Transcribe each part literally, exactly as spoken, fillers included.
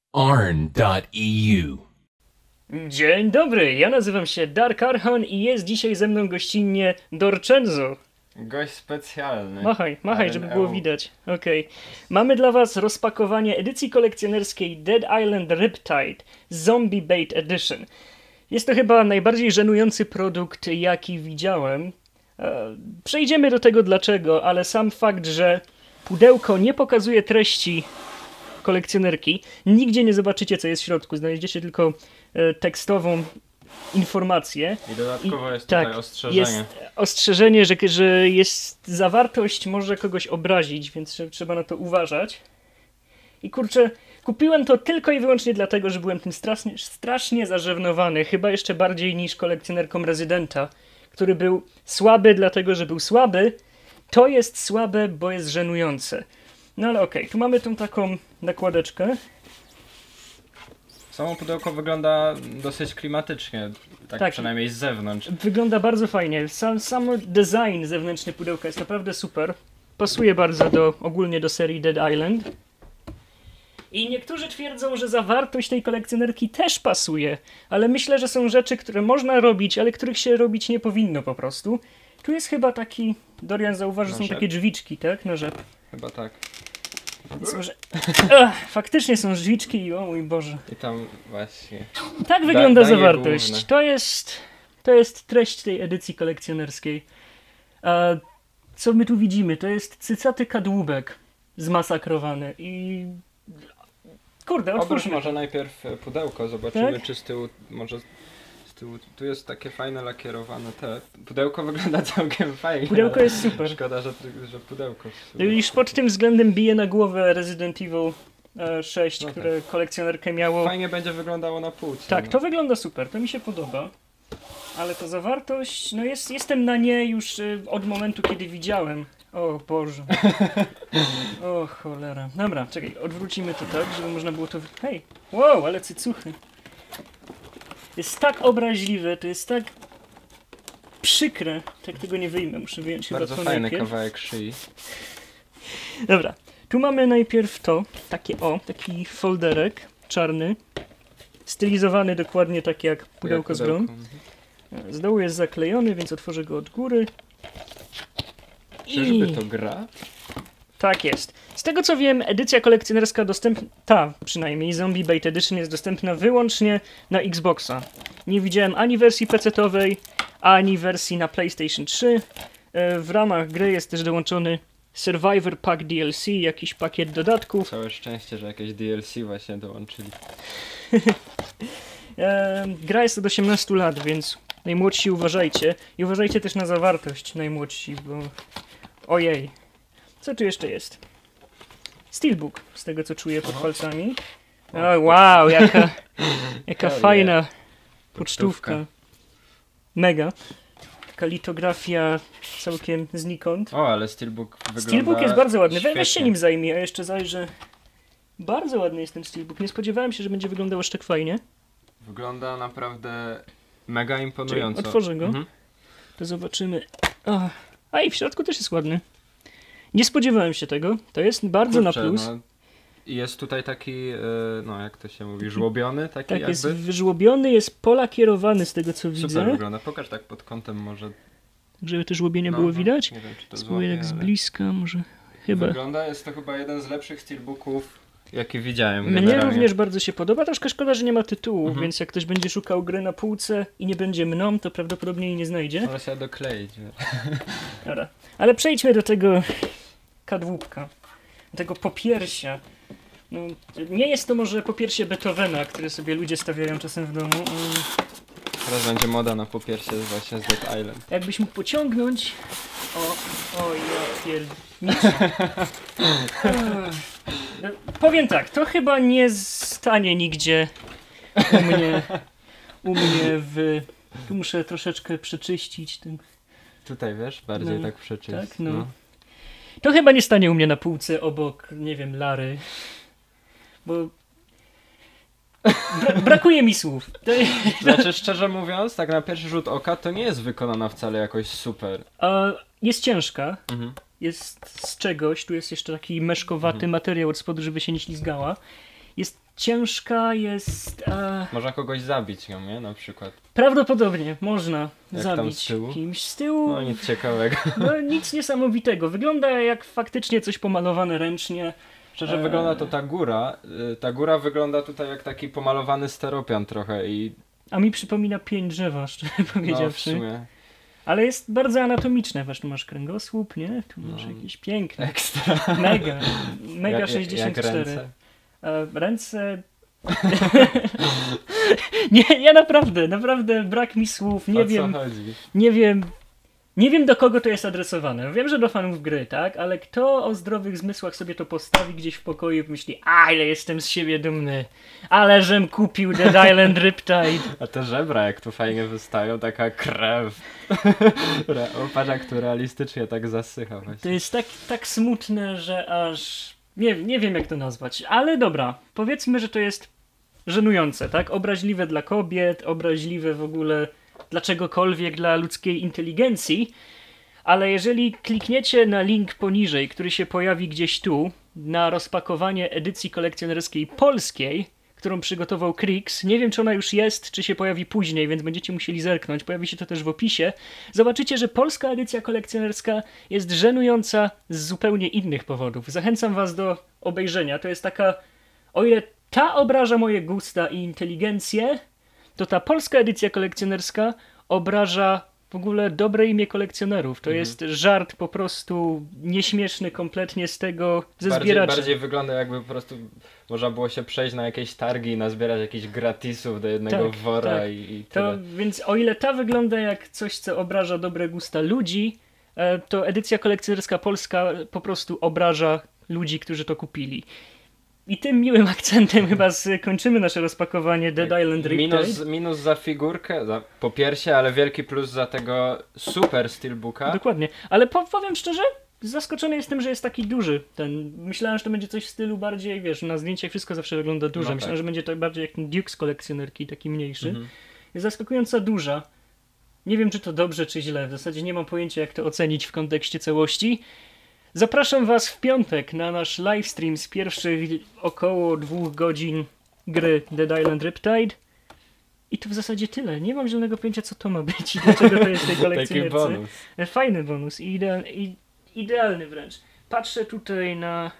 arn dot e u. Dzień dobry, ja nazywam się Dark Archon i jest dzisiaj ze mną gościnnie Dorczenzo. Gość specjalny. Machaj, machaj, R N E U. żeby było widać. Okej. Mamy dla was rozpakowanie edycji kolekcjonerskiej Dead Island Riptide Zombie Bait Edition. Jest to chyba najbardziej żenujący produkt, jaki widziałem. E, Przejdziemy do tego dlaczego, ale sam fakt, że pudełko nie pokazuje treści kolekcjonerki, nigdzie nie zobaczycie, co jest w środku. Znajdziecie tylko e, tekstową informację. I dodatkowo I- jest tak, tutaj ostrzeżenie. Jest ostrzeżenie, że, że jest zawartość może kogoś obrazić, więc trze- trzeba na to uważać. I kurczę, kupiłem to tylko i wyłącznie dlatego, że byłem tym strasznie, strasznie zażenowany, chyba jeszcze bardziej niż kolekcjonerką Rezydenta, który był słaby dlatego, że był słaby. To jest słabe, bo jest żenujące. No ale okej, tu mamy tą taką nakładeczkę. Samo pudełko wygląda dosyć klimatycznie, tak, Tak. przynajmniej z zewnątrz. Wygląda bardzo fajnie. Sam, sam design zewnętrzny pudełka jest naprawdę super. Pasuje bardzo do, ogólnie do serii Dead Island. I niektórzy twierdzą, że zawartość tej kolekcjonerki też pasuje, ale myślę, że są rzeczy, które można robić, ale których się robić nie powinno po prostu. Tu jest chyba taki, Dorian zauważy, że są Na rzep. takie drzwiczki, tak? Na rzep. Chyba tak. Więc może... Ach, faktycznie są drzwiczki i o mój Boże. I tam właśnie. Tak wygląda daje zawartość. główne. To jest, to jest treść tej edycji kolekcjonerskiej. A co my tu widzimy? To jest cycaty kadłubek zmasakrowany i... Kurde, Oprócz otwórzmy. może najpierw e, pudełko, zobaczymy Tak? czy z tyłu, może z tyłu, tu jest takie fajne lakierowane te. Pudełko wygląda całkiem fajnie. Pudełko ale jest super. Szkoda, że, że pudełko. w sumie. Już pod tym względem bije na głowę Resident Evil e, sześć, No tak. które kolekcjonerkę miało. Fajnie będzie wyglądało na półce. Tak, no. to wygląda super, to mi się podoba. Ale ta zawartość, no jest, jestem na nie już y, od momentu, kiedy widziałem. O Boże. O cholera. Dobra, czekaj, odwrócimy to tak, żeby można było to... Hej, wow, ale cycuchy. Jest tak obraźliwe, to jest tak przykre. Tak tego nie wyjmę, muszę wyjąć chyba Bardzo to fajny najpierw. kawałek szyi. Dobra, tu mamy najpierw to, takie o, taki folderek czarny, stylizowany dokładnie tak jak pudełko Jak z grą. pudełko, mhm. Z dołu jest zaklejony, więc otworzę go od góry. Czyżby to gra? Tak jest. Z tego co wiem, edycja kolekcjonerska dostępna, ta przynajmniej, Zombie Bait Edition jest dostępna wyłącznie na Xboxa. Nie widziałem ani wersji pecetowej, ani wersji na PlayStation trzy. E, W ramach gry jest też dołączony Survivor Pack D L C, jakiś pakiet dodatków. Całe szczęście, że jakieś D L C właśnie dołączyli. E, gra jest od osiemnastu lat, więc najmłodsi uważajcie. I uważajcie też na zawartość najmłodsi, bo... Ojej. Co tu jeszcze jest? Steelbook, z tego co czuję pod palcami. O, wow, jaka, jaka Hell fajna yeah. pocztówka. Pocztówka. Mega. Taka litografia całkiem znikąd. O, ale Steelbook wygląda Steelbook jest bardzo ładny. We, weź się świetnie. nim zajmij, a jeszcze zajrzę. Bardzo ładny jest ten Steelbook. Nie spodziewałem się, że będzie wyglądał aż tak fajnie. Wygląda naprawdę mega Czyli imponująco. otworzę go. Mhm. To zobaczymy. O, a i w środku też jest ładny. Nie spodziewałem się tego. To jest bardzo Kurczę, na plus. No, i jest tutaj taki, e, no jak to się mówi, żłobiony taki Tak, jakby. jest wyżłobiony, jest polakierowany z tego co Super widzę. wygląda. Pokaż tak pod kątem może. Żeby te żłobienie No, było no, widać. Nie wiem, czy to Spróbuję złapie, tak z ale bliska, może chyba. Wygląda, jest to chyba jeden z lepszych Steelbooków, jaki widziałem. Mnie generalnie. również bardzo się podoba. Troszkę szkoda, że nie ma tytułu, Mhm. więc jak ktoś będzie szukał gry na półce i nie będzie mną, to prawdopodobnie jej nie znajdzie. Może się dokleić. Dobra. Ale przejdźmy do tego kadłubka. Do tego popiersia. No, nie jest to może popiersie Beethovena, które sobie ludzie stawiają czasem w domu. Mm, Teraz będzie moda na popiersie właśnie z Dead Island. Jakbyś mógł pociągnąć. O, o ja pier... Nic. No, powiem tak, to chyba nie stanie nigdzie u mnie, u mnie w... Tu muszę troszeczkę przeczyścić ten... Tutaj wiesz, bardziej No, tak przeczyść. tak, no. To chyba nie stanie u mnie na półce obok, nie wiem, Lary. Bo... Bra brakuje mi słów. To... Znaczy szczerze mówiąc, tak na pierwszy rzut oka to nie jest wykonana wcale jakoś super. A jest ciężka. Mhm. Jest z czegoś, tu jest jeszcze taki meszkowaty Mhm. materiał od spodu, żeby się nie ślizgała. Jest ciężka, jest... E... Można kogoś zabić nią, nie? Na przykład. Prawdopodobnie można Jak tam zabić z tyłu? kimś z tyłu. No nic ciekawego. No nic niesamowitego. Wygląda jak faktycznie coś pomalowane ręcznie. Szczerze Eee. wygląda to ta góra. y, Ta góra wygląda tutaj jak taki pomalowany steropian trochę i A mi przypomina pień drzewa, szczerze no w powiedziawszy. sumie Ale jest bardzo anatomiczne. Wiesz, tu masz kręgosłup, nie? Tu masz No. jakieś piękne. ekstra. Mega. Mega Jak- sześćdziesiąt jak cztery. ręce. E, ręce... nie, ja naprawdę, naprawdę brak mi słów. Nie O wiem, co chodzi? nie wiem... Nie wiem, do kogo to jest adresowane. Wiem, że do fanów gry, tak? Ale kto o zdrowych zmysłach sobie to postawi gdzieś w pokoju i myśli, a ile jestem z siebie dumny, ale żem kupił Dead Island Riptide. A te żebra jak tu fajnie wystają, taka krew. Re- o, patrz jak tu realistycznie tak zasycha To właśnie. jest tak, tak smutne, że aż... Nie, nie wiem, jak to nazwać. Ale dobra, powiedzmy, że to jest żenujące, tak? Obraźliwe dla kobiet, obraźliwe w ogóle dla czegokolwiek, dla ludzkiej inteligencji. Ale jeżeli klikniecie na link poniżej, który się pojawi gdzieś tu, na rozpakowanie edycji kolekcjonerskiej polskiej, którą przygotował Krix, nie wiem, czy ona już jest, czy się pojawi później, więc będziecie musieli zerknąć, pojawi się to też w opisie, zobaczycie, że polska edycja kolekcjonerska jest żenująca z zupełnie innych powodów. Zachęcam was do obejrzenia. To jest taka, o ile ta obraża moje gusta i inteligencję, to ta polska edycja kolekcjonerska obraża w ogóle dobre imię kolekcjonerów. To Mhm. jest żart po prostu nieśmieszny kompletnie z tego, ze Bardziej, zbieraczy. bardziej wygląda jakby po prostu można było się przejść na jakieś targi i nazbierać jakichś gratisów do jednego Tak, wora tak. i, i To, tyle. więc o ile ta wygląda jak coś, co obraża dobre gusta ludzi, e, to edycja kolekcjonerska polska po prostu obraża ludzi, którzy to kupili. I tym miłym akcentem chyba skończymy nasze rozpakowanie Dead Island Riptide. Minus, minus za figurkę, za popiersie, ale wielki plus za tego super steelbooka. Dokładnie. Ale po, powiem szczerze, zaskoczony jestem, że jest taki duży. Ten, myślałem, że to będzie coś w stylu bardziej, wiesz, na zdjęciach wszystko zawsze wygląda duże. No Myślałem, tak. że będzie to bardziej jak ten Duke z kolekcjonerki, taki mniejszy. Mhm. Jest zaskakująco duża. Nie wiem, czy to dobrze, czy źle. W zasadzie nie mam pojęcia, jak to ocenić w kontekście całości. Zapraszam was w piątek na nasz livestream z pierwszych około dwóch godzin gry Dead Island Riptide. I to w zasadzie tyle. Nie mam zielonego pojęcia, co to ma być i dlaczego to jest w tej Taki kolekcjonerce. bonus. Fajny bonus i ideal, i, idealny wręcz. Patrzę tutaj na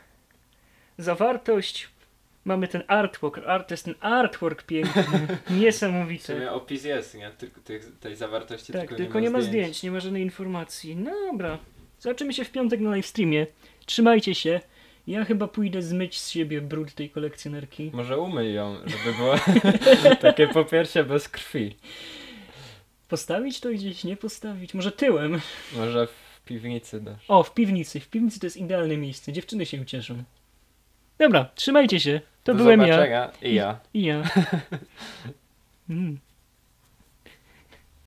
zawartość. Mamy ten artwork. Art, to jest ten artwork piękny. W Niesamowity. sumie opis jest, nie? Ty, ty, tej zawartości Tak, tylko, tylko nie ma zdjęć, nie ma żadnej informacji. No dobra. Zobaczymy się w piątek na livestreamie. Trzymajcie się. Ja chyba pójdę zmyć z siebie brud tej kolekcjonerki. Może umyj ją, żeby było takie popiersie bez krwi. Postawić to gdzieś, nie postawić? Może tyłem? Może w piwnicy dasz. O, w piwnicy. W piwnicy to jest idealne miejsce. Dziewczyny się ucieszą. Dobra, trzymajcie się. To Do byłem ja. zobaczenia. I ja. I ja. Mm.